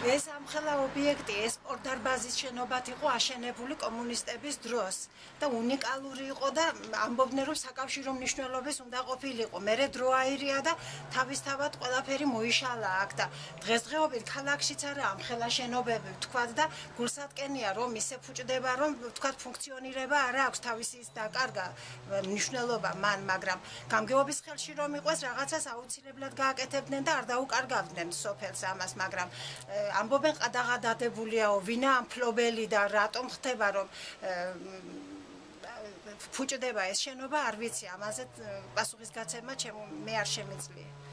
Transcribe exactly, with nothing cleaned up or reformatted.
ეს ამხელა ობიექტი ეს სპორტდარბაზის შენობად იყო აშენებული კომუნისტების დროს და უნიკალური იყო და ამბობდნენ რომ საკავშირო მნიშვნელობის უნდა ყოფილიყო. მერე დრო აირია და თავისთავად ყველაფერი მოიშალა აქ და დღესდღეობით ქალაქშიც არა ამხელა შენობები ვთქვათ და გულსატკენია რომ ისე ფუჭდება რომ ვთქვათ ფუნქციონირება არა აქვს თავისი დაკარგა მნიშვნელობა მან, მაგრამ გამგეობის ხელში რომ იყოს რაღაცას აუცილებლად გააკეთებდნენ და არ დაუკარგავდნენ სოფელს ამას, მაგრამ ამბობენ ყადაღადადებულია, ვინა ამ ფლობელი და რატომ ხდება რომ ფუჭდება ეს შენობა, არ ვიცი, ამაზე პასუხისგაცემა ჩემ მე არ შემიძლია.